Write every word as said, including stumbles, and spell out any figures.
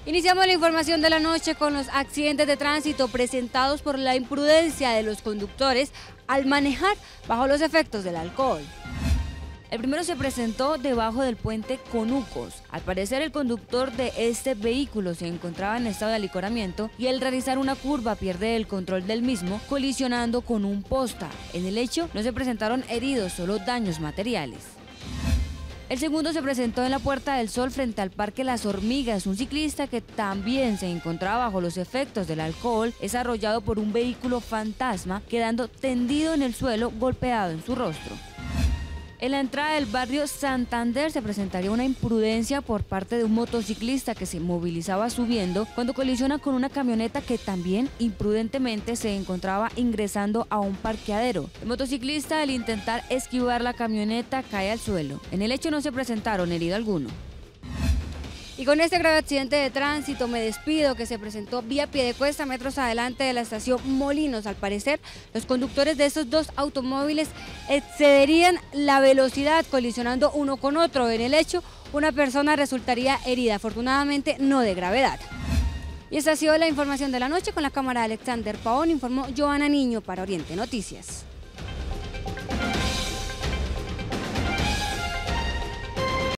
Iniciamos la información de la noche con los accidentes de tránsito presentados por la imprudencia de los conductores al manejar bajo los efectos del alcohol. El primero se presentó debajo del puente Conucos. Al parecer, el conductor de este vehículo se encontraba en estado de alicoramiento y al realizar una curva pierde el control del mismo, colisionando con un posta. En el hecho no se presentaron heridos, solo daños materiales. El segundo se presentó en la Puerta del Sol frente al Parque Las Hormigas. Un ciclista que también se encontraba bajo los efectos del alcohol es arrollado por un vehículo fantasma, quedando tendido en el suelo golpeado en su rostro. En la entrada del barrio Santander se presentaría una imprudencia por parte de un motociclista que se movilizaba subiendo cuando colisiona con una camioneta que también imprudentemente se encontraba ingresando a un parqueadero. El motociclista, al intentar esquivar la camioneta, cae al suelo. En el hecho no se presentaron herido alguno. Y con este grave accidente de tránsito me despido, que se presentó vía Piedecuesta, metros adelante de la estación Molinos. Al parecer, los conductores de estos dos automóviles excederían la velocidad, colisionando uno con otro. En el hecho, una persona resultaría herida, afortunadamente no de gravedad. Y esta ha sido la información de la noche. Con la cámara de Alexander Paón, informó Joana Niño para Oriente Noticias.